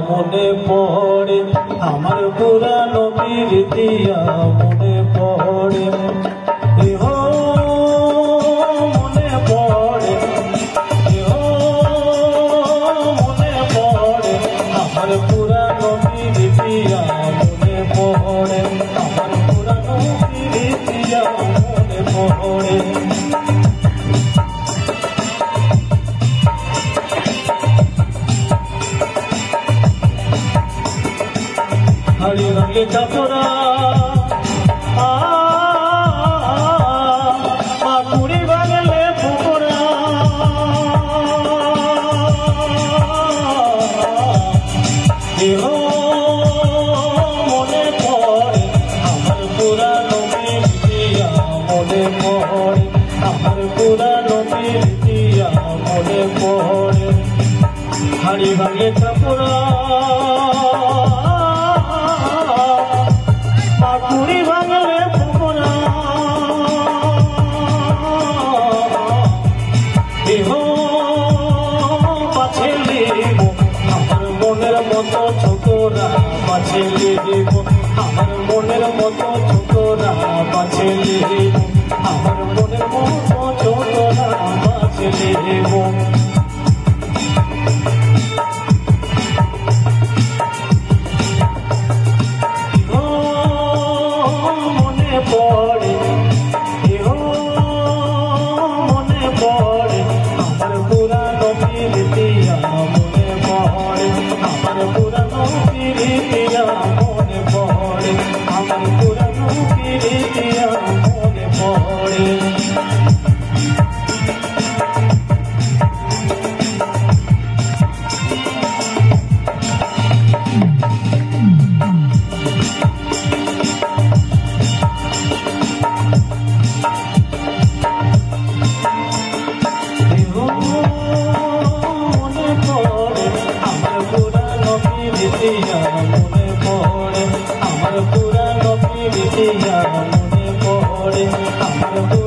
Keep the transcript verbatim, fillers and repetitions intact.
মনে পড়ে আমার পুরানো পিরিতিয়া মনে পড়ে এহো মনে পড়ে এহো মনে পড়ে আমার পুরানো পিরিতিয়া মনে পড়ে আমার পুরানো পিরিতিয়া মনে পড়ে हरी रंग कपड़ा माकुड़ी बगले फुकड़ा मने पड़े আমার পুরানো পিরিতিয়া মনে পড়ে আমার পুরানো পিরিতিয়া মনে পড়ে हरी रंग कपड़ा माकुड़ी भांगले फुकड़ा एहो पाछे लेब আমার মনের মতো ছোটরা পাছে লেব আমার মনের মতো ছোটরা পাছে লেব আমার মনের মতো ছোটরা পাছে লেব মনে পড়ে আমার পুরানো পিরিতিয়া মনে পড়ে আমার